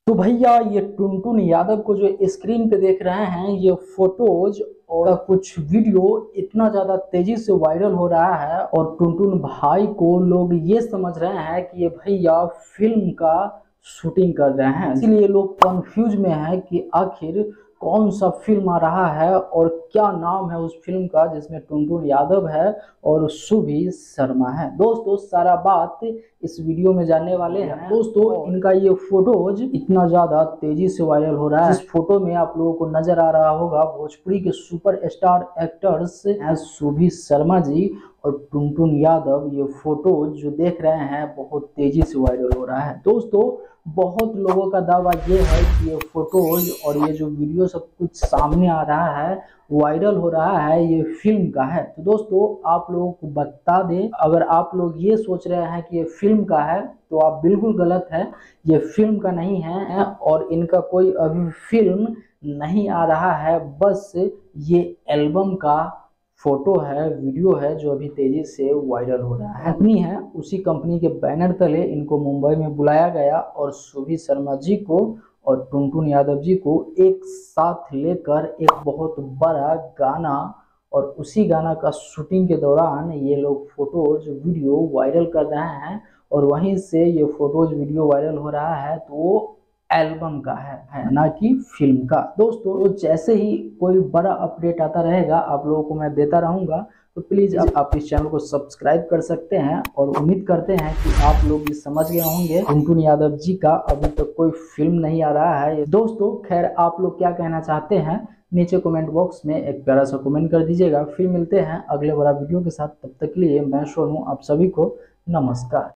तो भैया ये टुनटुन यादव को जो स्क्रीन पे देख रहे हैं, ये फोटोज और कुछ वीडियो इतना ज्यादा तेजी से वायरल हो रहा है और टुनटुन भाई को लोग ये समझ रहे हैं कि ये भैया फिल्म का शूटिंग कर रहे हैं। इसीलिए लोग कंफ्यूज में है कि आखिर कौन सा फिल्म आ रहा है और क्या नाम है उस फिल्म का जिसमें टुनटुन यादव है और सुभी शर्मा है। दोस्तों सारा बात इस वीडियो में जानने वाले हैं। दोस्तों इनका ये फोटोज इतना ज्यादा तेजी से वायरल हो रहा है। इस फोटो में आप लोगों को नजर आ रहा होगा भोजपुरी के super star actors Subhi Sharma ji और टुनटुन यादव। ये फोटो जो देख रहे हैं बहुत तेजी से वायरल हो रहा है। दोस्तों बहुत लोगों का दावा ये है कि ये फोटोज और ये जो वीडियो सब कुछ सामने आ रहा है, वायरल हो रहा है, ये फिल्म का है। तो दोस्तों आप लोगों को बता दें, अगर आप लोग ये सोच रहे हैं कि ये फिल्म का है तो आप बिल्कुल गलत है। ये फिल्म का नहीं है और इनका कोई अभी फिल्म नहीं आ रहा है, बस ये एल्बम का फोटो है, वीडियो है जो अभी तेजी से वायरल हो रहा है। कंपनी है, उसी कंपनी के बैनर तले इनको मुंबई में बुलाया गया और सुभी शर्मा जी को और टुनटुन यादव जी को एक साथ लेकर एक बहुत बड़ा गाना और उसी गाना का शूटिंग के दौरान ये लोग फोटोज वीडियो वायरल कर रहे हैं और वहीं से ये फोटोज वीडियो वायरल हो रहा है तो वो एल्बम का है ना कि फिल्म का। दोस्तों जैसे ही कोई बड़ा अपडेट आता रहेगा आप लोगों को मैं देता रहूंगा, तो प्लीज आप इस चैनल को सब्सक्राइब कर सकते हैं और उम्मीद करते हैं कि आप लोग ये समझ गए होंगे टुनटुन यादव जी का अभी तक कोई फिल्म नहीं आ रहा है। दोस्तों खैर आप लोग क्या कहना चाहते हैं नीचे कमेंट बॉक्स में एक प्यारा सा कमेंट कर दीजिएगा। फिर मिलते हैं अगले बड़ा वीडियो के साथ, तब तक के लिए मैं सोनू आप सभी को नमस्कार।